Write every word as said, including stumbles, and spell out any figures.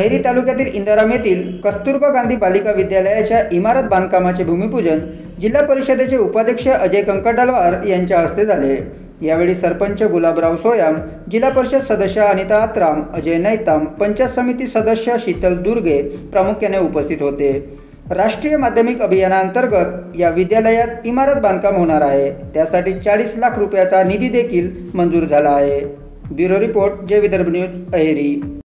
अहेरी तालुक्यातील इंदाराम येथील कस्तुरबा गांधी बालिका विद्यालयाच्या इमारत बांधकामाचे भूमिपूजन जिल्हा परिषदेचे उपाध्यक्ष अजय कंकटलवार यांच्या हस्ते झाले। यावेळी सरपंच गुलाबराव सोयाम, जिल्हा परिषद सदस्य अनिता आत्राम, अजय नैताम, पंचायत समिती सदस्य शीतल दुर्गे प्रामुख्याने उपस्थित होते। राष्ट्रीय माध्यमिक अभियानांतर्गत या विद्यालयात इमारत बांधकाम होणार आहे। त्यासाठी चाळीस लाख रुपयाचा निधी देखील मंजूर झाला आहे। ब्युरो रिपोर्ट, जय विदर्भ न्यूज, अहेरी।